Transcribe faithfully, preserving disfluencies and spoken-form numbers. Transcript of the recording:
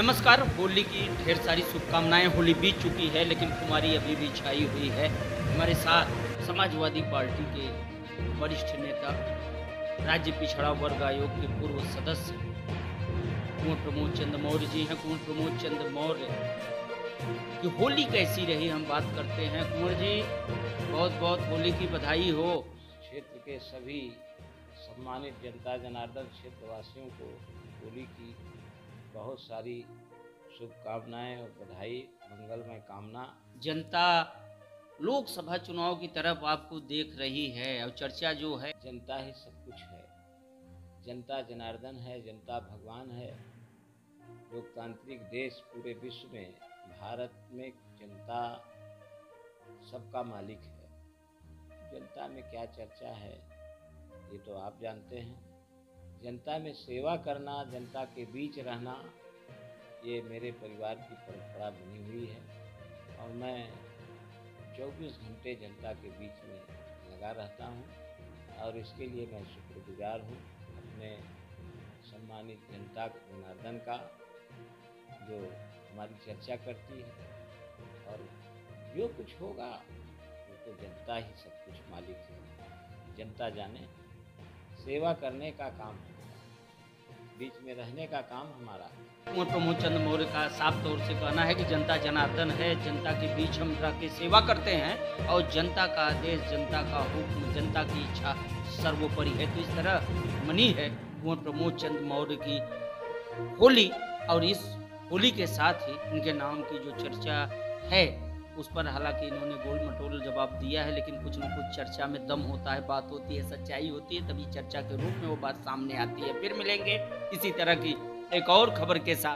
नमस्कार। होली की ढेर सारी शुभकामनाएं। होली बीत चुकी है लेकिन खुमारी अभी भी छाई हुई है। हमारे साथ समाजवादी पार्टी के वरिष्ठ नेता, राज्य पिछड़ा वर्ग आयोग के पूर्व सदस्य कुंवर प्रमोद चंद मौर्य जी हैं। कुंवर प्रमोद चंद मौर्य की होली कैसी रही हम बात करते हैं। कुंवर जी, बहुत बहुत होली की बधाई हो। क्षेत्र के सभी सम्मानित जनता जनार्दन क्षेत्रवासियों को होली की बहुत सारी शुभकामनाएं और बधाई, मंगलमय कामना। जनता लोकसभा चुनाव की तरफ आपको देख रही है और चर्चा जो है, जनता ही सब कुछ है। जनता जनार्दन है, जनता भगवान है। लोकतांत्रिक देश पूरे विश्व में, भारत में जनता सबका मालिक है। जनता में क्या चर्चा है ये तो आप जानते हैं। जनता में सेवा करना, जनता के बीच रहना, ये मेरे परिवार की परंपरा बनी हुई है और मैं चौबीस घंटे जनता के बीच में लगा रहता हूँ और इसके लिए मैं शुक्रगुजार हूँ अपने सम्मानित जनता जनार्दन का, जो हमारी चर्चा करती है। और जो कुछ होगा वो तो जनता ही सब कुछ मालिक है। जनता जाने, सेवा करने का काम है, बीच में रहने का काम हमारा है। कुंवर प्रमोद चंद मौर्य का साफ तौर से कहना है कि जनता जनार्दन है, जनता के बीच हम रह के सेवा करते हैं और जनता का आदेश, जनता का हुक्म, जनता की इच्छा सर्वोपरि है। तो इस तरह मनी है कुंवर प्रमोद चंद मौर्य की होली। और इस होली के साथ ही इनके नाम की जो चर्चा है उस पर हालांकि इन्होंने गोल मटोल जवाब दिया है, लेकिन कुछ न कुछ चर्चा में दम होता है, बात होती है, सच्चाई होती है, तभी चर्चा के रूप में वो बात सामने आती है। फिर मिलेंगे इसी तरह की एक और खबर के साथ।